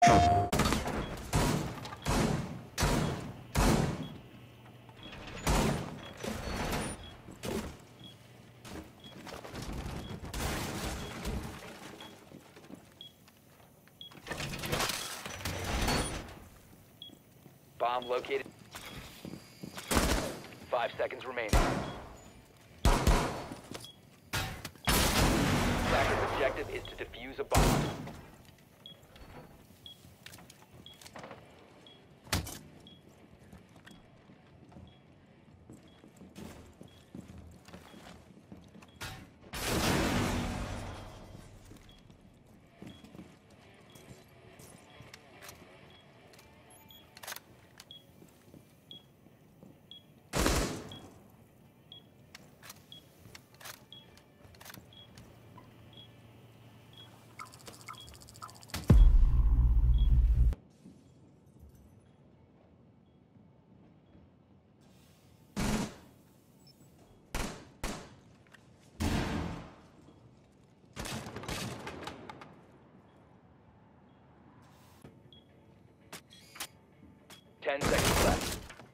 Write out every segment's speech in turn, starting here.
Bomb located. 5 seconds remaining. Attacker's objective is to defuse a bomb. Ten seconds left.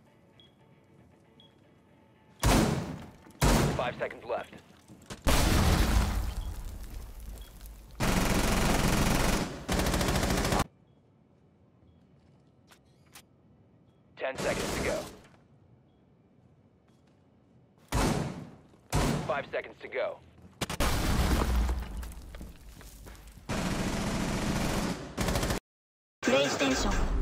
5 seconds left. Ten seconds to go. 5 seconds to go. PlayStation